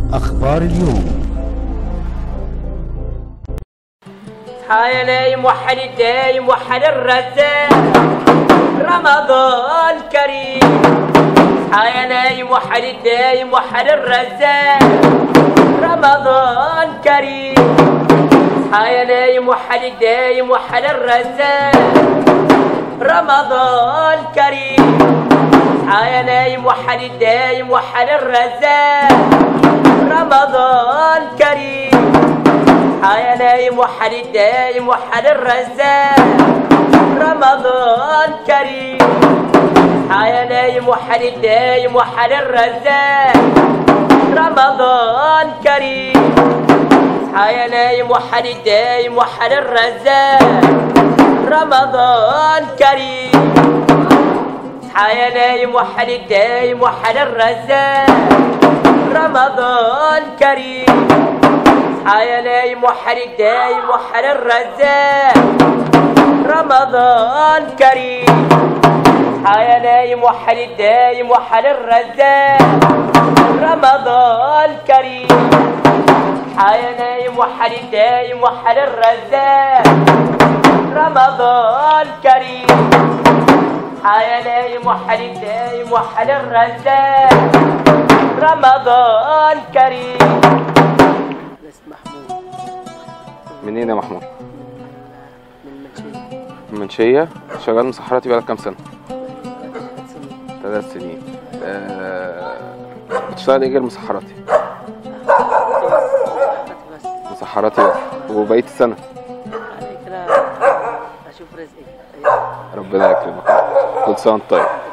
أخبار اليوم. اصحى يا نايم وحد الدايم وحد الرزاق، رمضان كريم. اصحى يا نايم وحد الدايم وحد الرزاق، رمضان كريم. اصحى يا نايم وحد الدايم وحد الرزاق، رمضان كريم. اصحى يا نايم وحد الدايم وحد الرزاق، رمضان كريم. اصحى يا نايم وحد الدايم وحد الرزاق، رمضان كريم. اصحى يا نايم وحد الدايم وحد الرزاق، رمضان كريم. اصحى يا نايم وحد الدايم وحد الرزاق، رمضان كريم. اصحى يا نايم وحد الدايم وحد الرزاق، رمضان كريم. اصحى يا نايم وحد الدايم وحد الرزاق، رمضان كريم. اصحى يا نايم وحد الدايم وحد الرزاق، رمضان كريم. اصحى يا نايم وحد الدايم وحد الرزاق، رمضان كريم. اصحى يا نايم وحد الدايم وحد الرزاق، رمضان كريم. منين يا محمود؟ من منشية. شغال مسحراتي بقالك كام سنة؟ 3 سنين. بتشتغل ايه غير مسحراتي؟ مسحراتي بس. وبقية السنة؟ كده اشوف رزقي. ربنا يكرمك. كل سنة وانت طيب.